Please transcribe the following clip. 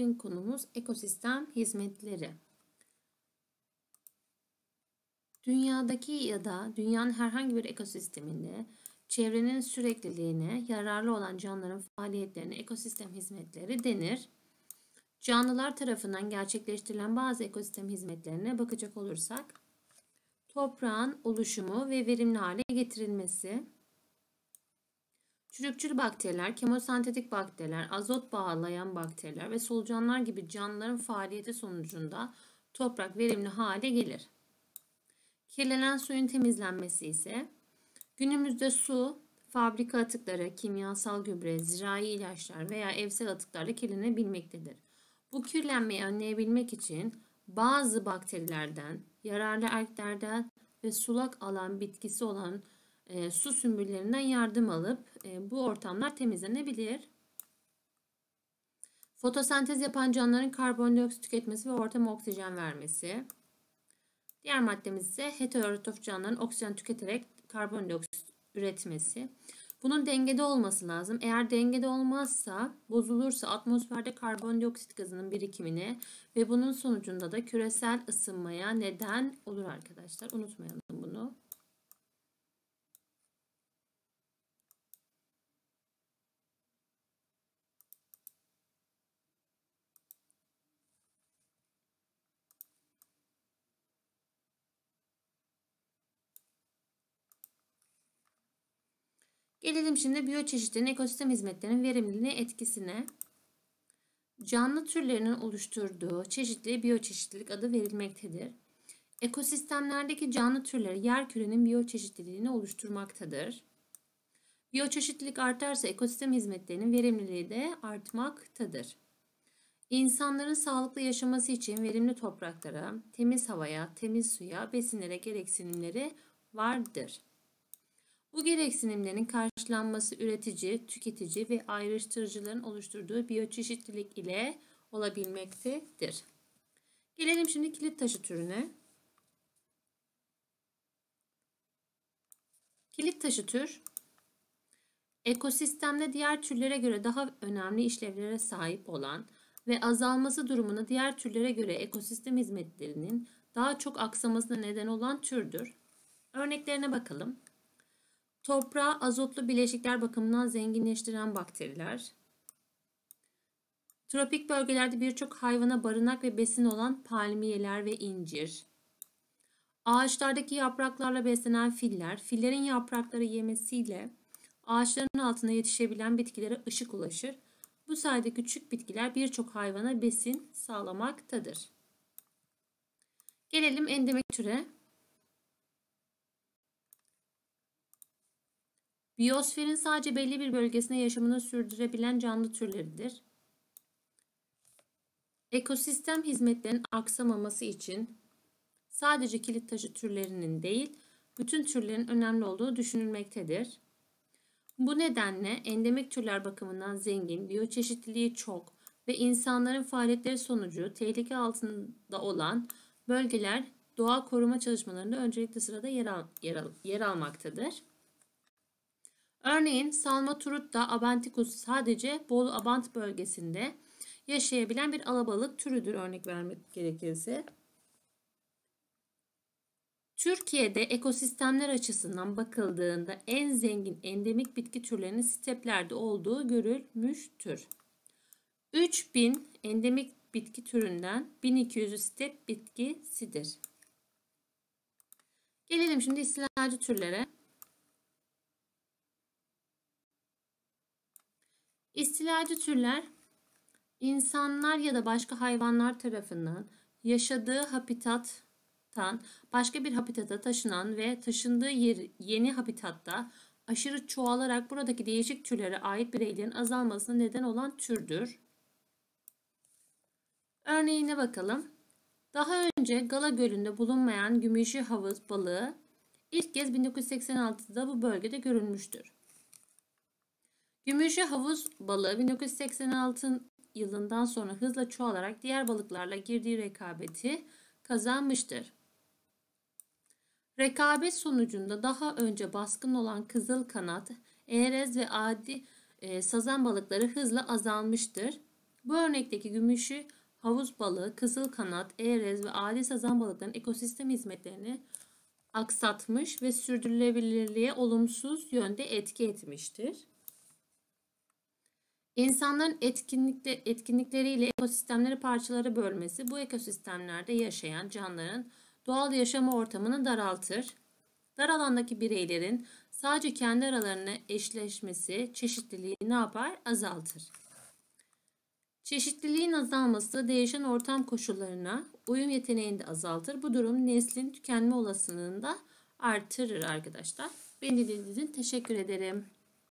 Bugün konumuz ekosistem hizmetleri. Dünyadaki ya da dünyanın herhangi bir ekosisteminde çevrenin sürekliliğine yararlı olan canlıların faaliyetlerine ekosistem hizmetleri denir. Canlılar tarafından gerçekleştirilen bazı ekosistem hizmetlerine bakacak olursak, toprağın oluşumu ve verimli hale getirilmesi, çürükçül bakteriler, kemosentetik bakteriler, azot bağlayan bakteriler ve solucanlar gibi canlıların faaliyeti sonucunda toprak verimli hale gelir. Kirlenen suyun temizlenmesi ise günümüzde su, fabrika atıkları, kimyasal gübre, zirai ilaçlar veya evsel atıklarla kirlenebilmektedir. Bu kirlenmeyi önleyebilmek için bazı bakterilerden, yararlı erklerden ve sulak alan bitkisi olan su sümbüllerinden yardım alıp bu ortamlar temizlenebilir. Fotosentez yapan canlıların karbondioksit tüketmesi ve ortama oksijen vermesi. Diğer maddemiz ise heterotrof canlıların oksijen tüketerek karbondioksit üretmesi. Bunun dengede olması lazım. Eğer dengede olmazsa, bozulursa atmosferde karbondioksit gazının birikimine ve bunun sonucunda da küresel ısınmaya neden olur arkadaşlar. Unutmayalım bunu. Gelelim şimdi biyoçeşitliliğin ekosistem hizmetlerinin verimliliğine etkisine. Canlı türlerinin oluşturduğu çeşitliliğe biyoçeşitlilik adı verilmektedir. Ekosistemlerdeki canlı türleri yerkürenin biyoçeşitliliğini oluşturmaktadır. Biyoçeşitlilik artarsa ekosistem hizmetlerinin verimliliği de artmaktadır. İnsanların sağlıklı yaşaması için verimli topraklara, temiz havaya, temiz suya, besinlere gereksinimleri vardır. Bu gereksinimlerin karşılanması üretici, tüketici ve ayrıştırıcıların oluşturduğu biyoçeşitlilik ile olabilmektedir. Gelelim şimdi kilit taşı türüne. Kilit taşı tür, ekosistemde diğer türlere göre daha önemli işlevlere sahip olan ve azalması durumunda diğer türlere göre ekosistem hizmetlerinin daha çok aksamasına neden olan türdür. Örneklerine bakalım. Toprağı azotlu bileşikler bakımından zenginleştiren bakteriler, tropik bölgelerde birçok hayvana barınak ve besin olan palmiyeler ve incir, ağaçlardaki yapraklarla beslenen filler, fillerin yaprakları yemesiyle ağaçların altına yetişebilen bitkilere ışık ulaşır. Bu sayede küçük bitkiler birçok hayvana besin sağlamaktadır. Gelelim endemik türe. Biyosferin sadece belli bir bölgesinde yaşamını sürdürebilen canlı türleridir. Ekosistem hizmetlerinin aksamaması için sadece kilit taşı türlerinin değil, bütün türlerin önemli olduğu düşünülmektedir. Bu nedenle endemik türler bakımından zengin, biyoçeşitliliği çok ve insanların faaliyetleri sonucu tehlike altında olan bölgeler doğa koruma çalışmalarında öncelikli sırada yer almaktadır. Örneğin Salmaturutta abanticus sadece Bolu Abant bölgesinde yaşayabilen bir alabalık türüdür örnek vermek gerekirse. Türkiye'de ekosistemler açısından bakıldığında en zengin endemik bitki türlerinin steplerde olduğu görülmüştür. 3000 endemik bitki türünden 1200'ü step bitkisidir. Gelelim şimdi istilacı türlere. İstilacı türler, insanlar ya da başka hayvanlar tarafından yaşadığı habitattan başka bir habitata taşınan ve taşındığı yeni habitatta aşırı çoğalarak buradaki değişik türlere ait bireylerin azalmasına neden olan türdür. Örneğine bakalım. Daha önce Gala Gölü'nde bulunmayan gümüşü havuz balığı ilk kez 1986'da bu bölgede görülmüştür. Gümüşü havuz balığı 1986 yılından sonra hızla çoğalarak diğer balıklarla girdiği rekabeti kazanmıştır. Rekabet sonucunda daha önce baskın olan kızılkanat, erez ve adi sazan balıkları hızla azalmıştır. Bu örnekteki gümüşü havuz balığı, kızılkanat, eğrez ve adi sazan balıklarının ekosistem hizmetlerini aksatmış ve sürdürülebilirliğe olumsuz yönde etki etmiştir. İnsanların etkinlikleriyle ekosistemleri parçalara bölmesi bu ekosistemlerde yaşayan canlıların doğal yaşam ortamını daraltır. Dar alandaki bireylerin sadece kendi aralarında eşleşmesi çeşitliliği ne yapar? Azaltır. Çeşitliliğin azalması değişen ortam koşullarına uyum yeteneğini de azaltır. Bu durum neslin tükenme olasılığını da artırır arkadaşlar. Beni dinlediğiniz için teşekkür ederim.